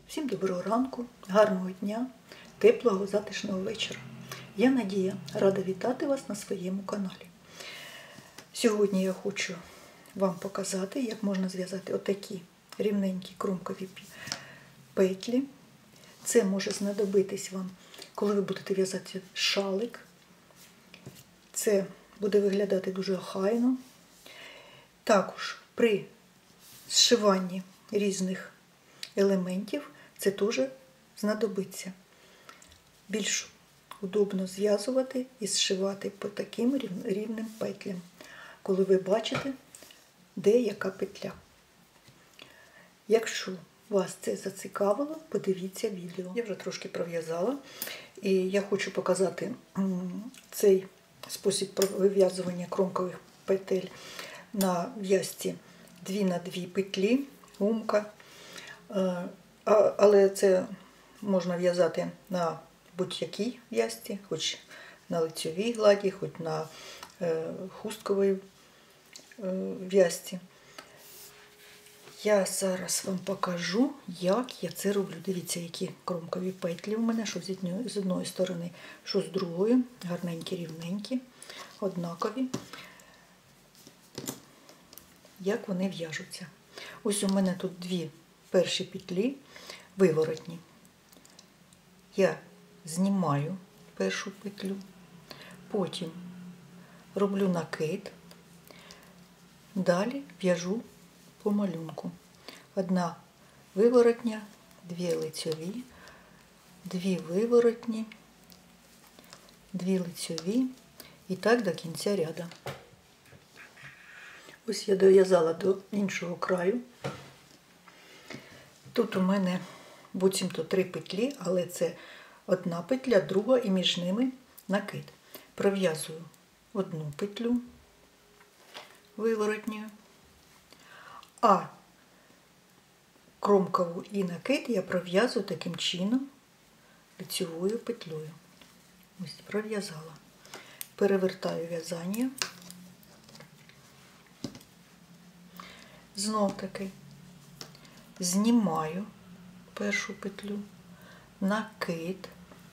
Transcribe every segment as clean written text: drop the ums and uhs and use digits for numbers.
Всім доброго ранку, гарного дня, теплого, затишного вечора. Я Надія, рада вітати вас на своєму каналі. Сьогодні я хочу вам показати, як можна зв'язати отакі рівненькі кромкові петлі. Це може знадобитись вам, коли ви будете в'язати шалик. Це буде виглядати дуже охайно. Також при зшиванні різних елементів це теж знадобиться. Більш удобно зв'язувати і зшивати по таким рівним петлям, коли ви бачите, де яка петля. Якщо вас це зацікавило, подивіться відео. Я вже трошки пров'язала, і я хочу показати цей спосіб вив'язування кромкових петель на в'язці 2х2 петлі, гумка. Але це можна в'язати на будь-якій в'язці, хоч на лицьовій гладі, хоч на хустковій в'язці. Я зараз вам покажу, як я це роблю. Дивіться, які кромкові петлі у мене, що з одної сторони, що з другої. Гарненькі, рівненькі, однакові. Як вони в'яжуться. Ось у мене тут дві перші петлі виворотні. Я знімаю першу петлю, потім роблю накид, далі в'яжу по малюнку. Одна виворотня, дві лицьові, дві виворотні, дві лицьові і так до кінця ряду. Ось я дов'язала до іншого краю. Тут у мене буцімто 3 петлі, але це одна петля, друга і між ними накид. Пров'язую одну петлю виворотню, а кромкову і накид я пров'язую таким чином лицьовою петлею. Ось пров'язала. Перевертаю в'язання. Знов таки знімаю першу петлю, накид,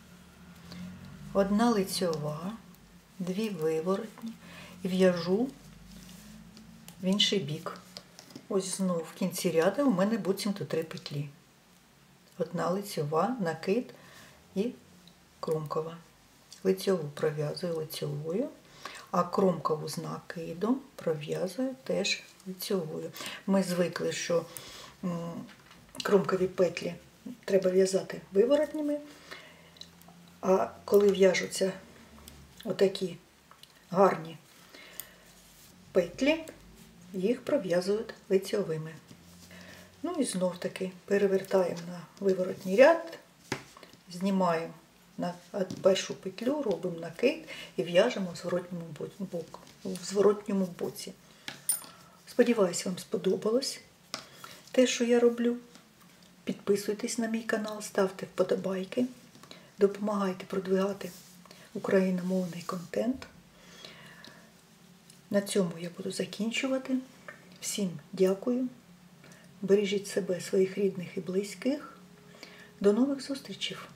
одна лицьова, дві виворотні і в'яжу в інший бік. Ось знову в кінці ряду у мене буцімто 3 петлі. Одна лицьова, накид і кромкова. Лицьову пров'язую лицьовою, а кромкову з накидом пров'язую теж лицьовою. Ми звикли, що кромкові петлі треба в'язати виворотніми, а коли в'яжуться отакі гарні петлі, їх пров'язують лицьовими. Ну і знов таки перевертаємо на виворотній ряд, знімаємо на першу петлю, робимо накид і в'яжемо в зворотньому боці. Сподіваюсь, вам сподобалось те, що я роблю. Підписуйтесь на мій канал, ставте вподобайки, допомагайте продвигати україномовний контент. На цьому я буду закінчувати. Всім дякую. Бережіть себе, своїх рідних і близьких. До нових зустрічей!